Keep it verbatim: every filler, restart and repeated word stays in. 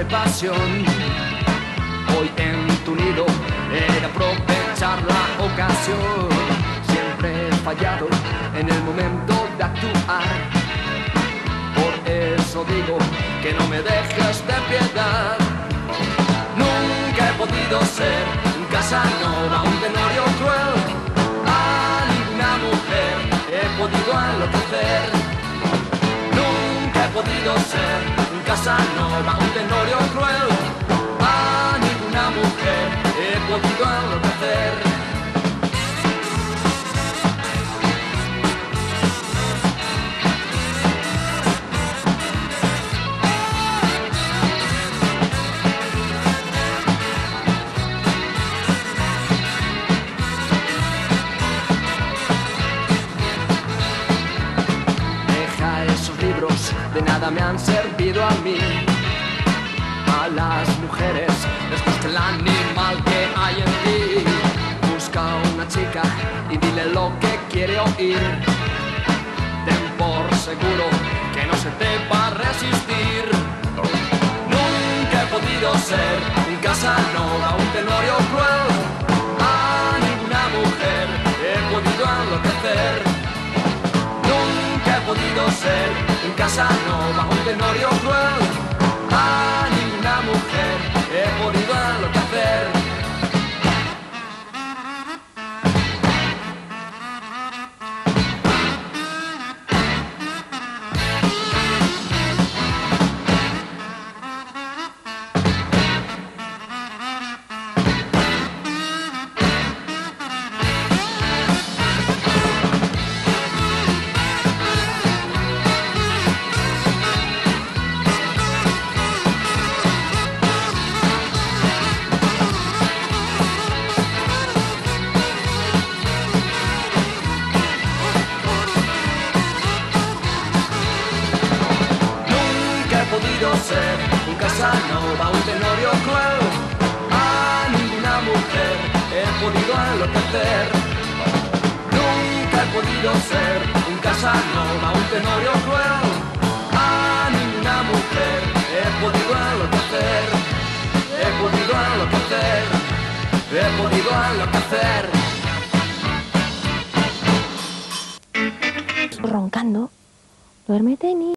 pasión. Hoy en tu nido he de aprovechar la ocasión. Siempre he fallado en el momento de actuar. Por eso digo que no me dejes de piedad. Nunca he podido ser un Casanova, un Tenorio cruel. A ninguna mujer he podido enloquecer. Nunca he podido ser un Casanova, un Tenorio cruel. A ninguna mujer he podido enloquecer. De nada me han servido a mí. A las mujeres les gusta el animal que hay en ti. Busca una chica y dile lo que quiere oír. Ten por seguro que no se te va a resistir. Nunca he podido ser un Casanova, un Tenorio cruel. A ninguna mujer he podido enloquecer. Nunca he podido ser un Casanova, un Tenorio cruel. A ninguna mujer he podido enloquecer. Ser un Casanova, un Tenorio cruel. A ninguna mujer he podido enloquecer. Nunca he podido ser un Casanova, un Tenorio cruel. A ninguna mujer he podido enloquecer. He podido enloquecer. He podido enloquecer. Roncando. Duérmete, ni